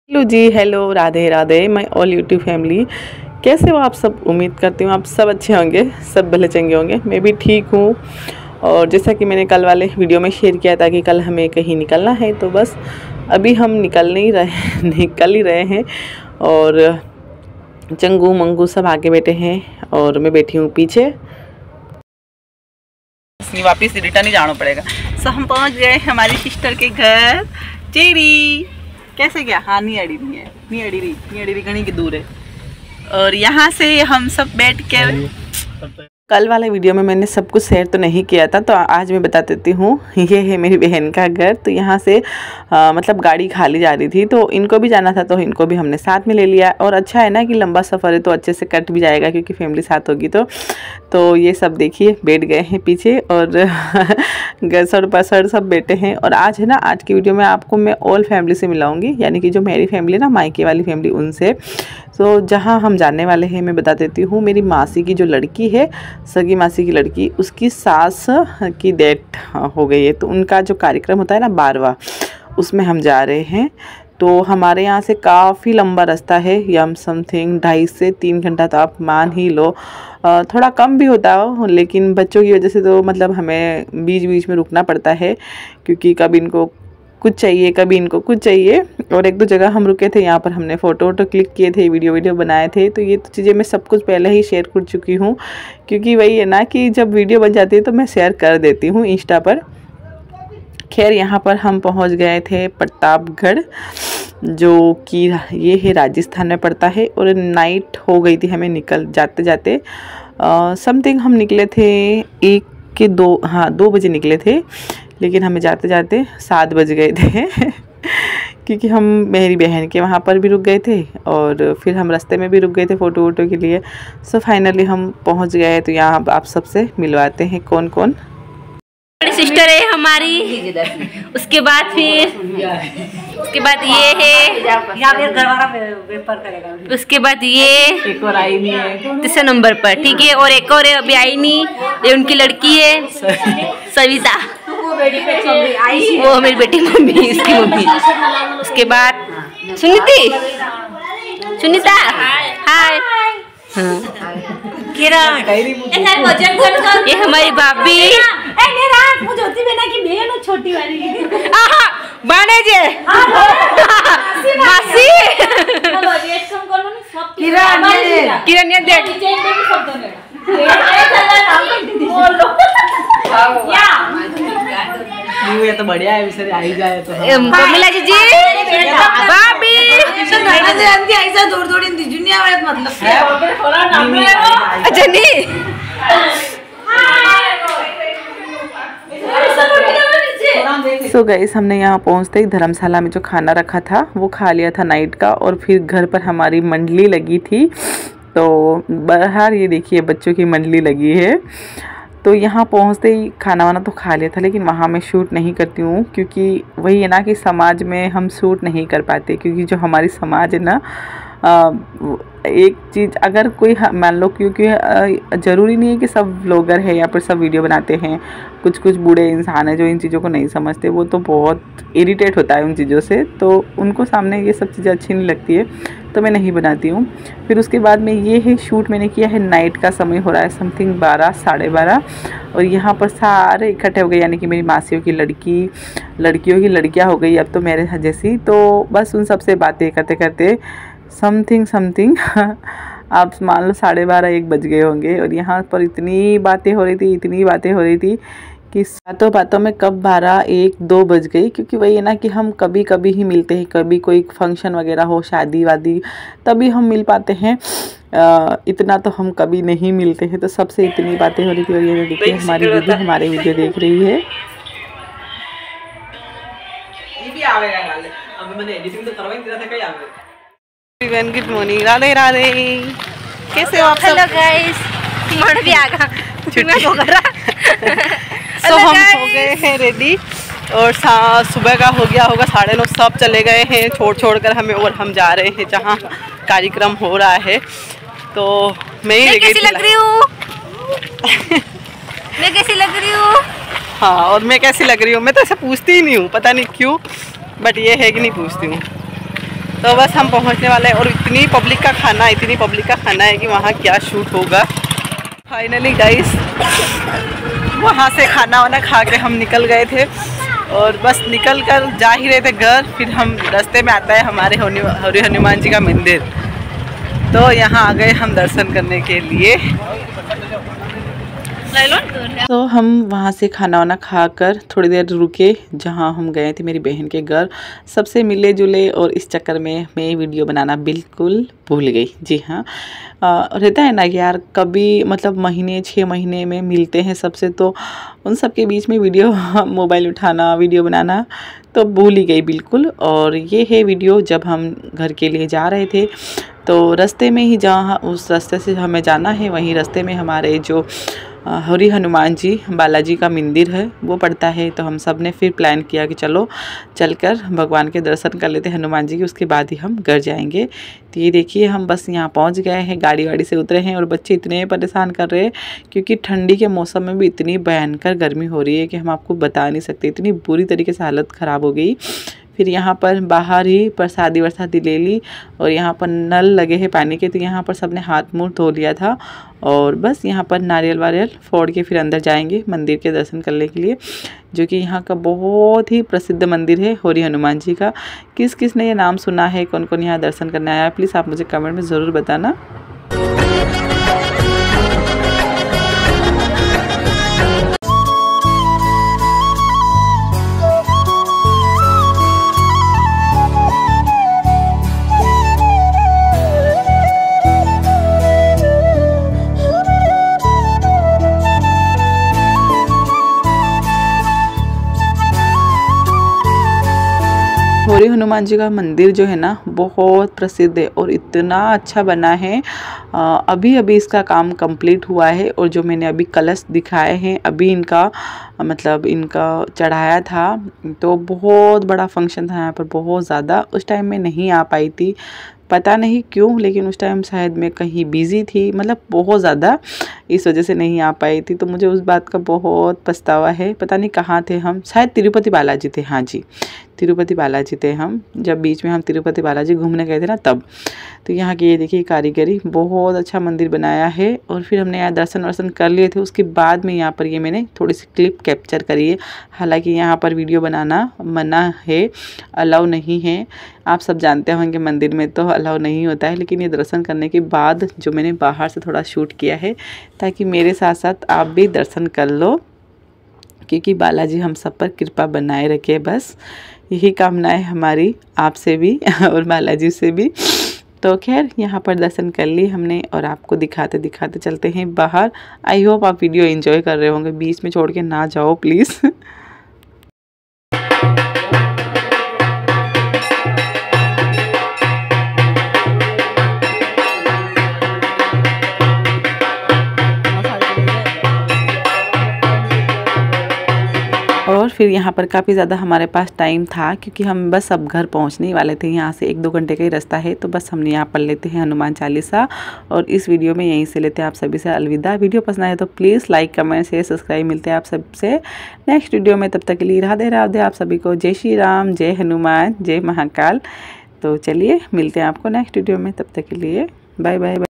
Hello ji, hello, Radhe Radhe my all YouTube family. कैसे हो आप सब? उम्मीद करती हूँ आप सब अच्छे होंगे, सब भले चंगे होंगे। मैं भी ठीक हूँ। और जैसा कि मैंने कल वाले वीडियो में शेयर किया था कि कल हमें कहीं निकलना है, तो बस अभी हम निकल ही रहे हैं। और चंगू मंगू सब आगे बैठे हैं और मैं बैठी हूँ पीछे। वापिस रिटर्न ही जाना पड़ेगा। सो हम पहुँच गए हमारी सिस्टर के घर। चेरी कैसे गया? हाँ, नहीं अड़ी घनी की दूर है। और यहाँ से हम सब बैठ के कल वाले वीडियो में मैंने सब कुछ शेयर तो नहीं किया था, तो आज मैं बता देती हूँ। ये है मेरी बहन का घर। तो यहाँ से मतलब गाड़ी खाली जा रही थी, तो इनको भी जाना था, तो इनको भी हमने साथ में ले लिया। और अच्छा है ना कि लंबा सफ़र है तो अच्छे से कट भी जाएगा, क्योंकि फैमिली साथ होगी। तो ये सब देखिए बैठ गए हैं पीछे, और गसड़ पसड़ सब बैठे हैं। और आज है ना, आज की वीडियो में आपको मैं ऑल फैमिली से मिलाऊंगी, यानी कि जो मेरी फैमिली है ना, मायके वाली फैमिली, उनसे। तो जहाँ हम जाने वाले हैं मैं बता देती हूँ। मेरी मासी की जो लड़की है, सगी मासी की लड़की, उसकी सास की डेथ हो गई है, तो उनका जो कार्यक्रम होता है ना 12वां, उसमें हम जा रहे हैं। तो हमारे यहाँ से काफ़ी लंबा रास्ता है, यम समथिंग 2.5 से 3 घंटा तो आप मान ही लो। थोड़ा कम भी होता हो, लेकिन बच्चों की वजह से तो मतलब हमें बीच बीच में रुकना पड़ता है, क्योंकि कभी इनको कुछ चाहिए, कभी इनको कुछ चाहिए। और 1-2 जगह हम रुके थे, यहाँ पर हमने फ़ोटो क्लिक किए थे, वीडियो बनाए थे। तो ये तो चीज़ें मैं सब कुछ पहले ही शेयर कर चुकी हूँ, क्योंकि वही है ना कि जब वीडियो बन जाती है तो मैं शेयर कर देती हूँ इंस्टा पर। खैर, यहाँ पर हम पहुँच गए थे प्रतापगढ़, जो कि ये है राजस्थान में पड़ता है। और नाइट हो गई थी हमें निकल जाते जाते। समथिंग हम निकले थे 2 बजे निकले थे, लेकिन हमें जाते जाते 7 बज गए थे क्योंकि हम मेरी बहन के वहाँ पर भी रुक गए थे, और फिर हम रास्ते में भी रुक गए थे फ़ोटो के लिए। सो फाइनली हम पहुँच गए। तो यहाँ आप सबसे मिलवाते हैं कौन कौन। बड़ी सिस्टर है हमारी, उसके बाद ये है, उसके बाद ये एक और आई नहीं है 3 नंबर पर, ठीक है। और एक और है, अभी आई नहीं, ये उनकी लड़की है सविता, वो मेरी बेटी मम्मी, इसकी मम्मी। उसके बाद सुनीता, हाय, ये हमारी भाभी, छोटी वाली मासी, किरण देख, ये तो बढ़िया है, विचारे आ ही जाए तो। कमिला जी, भाभी ऐसा थोड़ी दुनिया में मतलब अच्छा नहीं। सो गाइस, हमने यहाँ पहुँचते ही धर्मशाला में जो खाना रखा था वो खा लिया था नाइट का। और फिर घर पर हमारी मंडली लगी थी, तो बाहर ये देखिए बच्चों की मंडली लगी है। तो यहाँ पहुँचते ही खाना वाना तो खा लिया था, लेकिन वहाँ मैं शूट नहीं करती हूँ, क्योंकि वही है ना कि समाज में हम शूट नहीं कर पाते, क्योंकि जो हमारी समाज है ना, एक चीज़ अगर कोई मान लो, क्योंकि ज़रूरी नहीं है कि सब व्लॉगर है या फिर सब वीडियो बनाते हैं। कुछ बूढ़े इंसान हैं जो इन चीज़ों को नहीं समझते, वो तो बहुत इरिटेट होता है उन चीज़ों से, तो उनको सामने ये सब चीज़ें अच्छी नहीं लगती है, तो मैं नहीं बनाती हूँ। फिर उसके बाद में ये है शूट मैंने किया है, नाइट का समय हो रहा है समथिंग 12 साढ़े 12, और यहाँ पर सारे इकट्ठे हो गए, यानी कि मेरी मासियों की लड़कियों की लड़कियाँ हो गई अब तो मेरे जैसी। तो बस उन सबसे बातें करते करते समथिंग आप मान लो 12:30-1 बज गए होंगे। और यहाँ पर इतनी बातें हो रही थी कि बातों में कब 12-1-2 बज गई, क्योंकि वही है ना कि हम कभी कभी ही मिलते हैं, कभी कोई फंक्शन वगैरह हो, शादी वादी, तभी हम मिल पाते हैं। इतना तो हम कभी नहीं मिलते हैं। तो सबसे इतनी बातें हो रही थी। और ये देखिए हमारी दीदी हमारे वीडियो देख रही है। गुड मॉर्निंग, राधे राधे, कैसे हो आप सब? हेलो गाइस, मन भी आ गया सो हम हो गए हैं रेडी, और सुबह का हो गया होगा 9:30, सब चले गए हैं छोड़ कर हमें, और हम जा रहे हैं जहाँ कार्यक्रम हो रहा है। तो मैं कैसी लग रही हूँ? मैं कैसी लग रही हूँ? हाँ, और मैं कैसी लग रही हूँ? मैं तो ऐसे पूछती ही नहीं हूँ, पता नहीं क्यों, बट ये है कि नहीं पूछती हूँ। तो बस हम पहुंचने वाले हैं और इतनी पब्लिक का खाना है कि वहाँ क्या शूट होगा। फाइनली गाइस वहाँ से खाना वाना खा के हम निकल गए थे और बस निकल कर जा ही रहे थे घर। फिर हम रास्ते में आता है हमारे हरि हनुमान जी का मंदिर, तो यहाँ आ गए हम दर्शन करने के लिए। तो हम वहाँ से खाना वाना खाकर थोड़ी देर रुके, जहाँ हम गए थे मेरी बहन के घर। सबसे मिले जुले और इस चक्कर में मैं वीडियो बनाना बिल्कुल भूल गई। जी हाँ, रहता है ना यार, कभी मतलब महीने 6 महीने में मिलते हैं सबसे, तो उन सब के बीच में वीडियो मोबाइल उठाना वीडियो बनाना तो भूल ही गई बिल्कुल। और ये है वीडियो जब हम घर के लिए जा रहे थे, तो रास्ते में ही जहाँ उस रास्ते से हमें जाना है वहीं रास्ते में हमारे जो हरि हनुमान जी बालाजी का मंदिर है वो पड़ता है। तो हम सब ने फिर प्लान किया कि चलो चलकर भगवान के दर्शन कर लेते हैं हनुमान जी के, उसके बाद ही हम घर जाएंगे। तो ये देखिए हम बस यहाँ पहुँच गए हैं, गाड़ी वाड़ी से उतरे हैं और बच्चे इतने परेशान कर रहे हैं क्योंकि ठंडी के मौसम में भी इतनी भयंकर गर्मी हो रही है कि हम आपको बता नहीं सकते, इतनी बुरी तरीके से हालत ख़राब हो गई। फिर यहाँ पर बाहर ही प्रसादी वरसादी ले ली और यहाँ पर नल लगे हैं पानी के, तो यहाँ पर सबने हाथ मुँह धो लिया था और बस यहाँ पर नारियल वारियल फोड़ के फिर अंदर जाएंगे मंदिर के दर्शन करने के लिए, जो कि यहाँ का बहुत ही प्रसिद्ध मंदिर है हरि हनुमान जी का। किस किस ने ये नाम सुना है, कौन कौन यहाँ दर्शन करने आया, प्लीज़ आप मुझे कमेंट में ज़रूर बताना। हरि हनुमान जी का मंदिर जो है ना बहुत प्रसिद्ध है और इतना अच्छा बना है। अभी अभी इसका काम कंप्लीट हुआ है और जो मैंने अभी कलश दिखाए हैं अभी इनका चढ़ाया था, तो बहुत बड़ा फंक्शन था यहाँ पर, बहुत ज़्यादा। उस टाइम में नहीं आ पाई थी, पता नहीं क्यों, लेकिन उस टाइम शायद मैं कहीं बिज़ी थी, मतलब बहुत ज़्यादा, इस वजह से नहीं आ पाई थी। तो मुझे उस बात का बहुत पछतावा है। पता नहीं कहाँ थे हम, शायद तिरुपति बालाजी थे। हाँ जी, तिरुपति बालाजी थे हम, जब बीच में हम तिरुपति बालाजी घूमने गए थे ना तब। तो यहाँ की ये देखिए कारीगरी, बहुत अच्छा मंदिर बनाया है। और फिर हमने यहाँ दर्शन वर्शन कर लिए थे, उसके बाद में यहाँ पर ये मैंने थोड़ी सी क्लिप कैप्चर करी है। हालांकि यहाँ पर वीडियो बनाना मना है, अलाउ नहीं है। आप सब जानते होंगे मंदिर में तो अलाउ नहीं होता है, लेकिन ये दर्शन करने के बाद जो मैंने बाहर से थोड़ा शूट किया है ताकि मेरे साथ साथ आप भी दर्शन कर लो, क्योंकि बालाजी हम सब पर कृपा बनाए रखे। बस यही कामना है हमारी आपसे भी और बालाजी से भी। तो खैर यहाँ पर दर्शन कर लिए हमने और आपको दिखाते दिखाते चलते हैं बाहर। आई होप आप वीडियो एंजॉय कर रहे होंगे, बीच में छोड़ के ना जाओ प्लीज़। और फिर यहाँ पर काफ़ी ज़्यादा हमारे पास टाइम था क्योंकि हम बस अब घर पहुँचने ही वाले थे। यहाँ से 1-2 घंटे का ही रास्ता है, तो बस हमने यहाँ पढ़ लेते हैं हनुमान चालीसा और इस वीडियो में यहीं से लेते हैं आप सभी से अलविदा। वीडियो पसंद आए तो please like comment share subscribe. मिलते हैं आप सबसे नेक्स्ट वीडियो में, तब तक के लिए राधे राधे आप सभी को। जय श्री राम, जय हनुमान, जय महाकाल। तो चलिए मिलते हैं आपको नेक्स्ट वीडियो में, तब तक के लिए बाय बाय।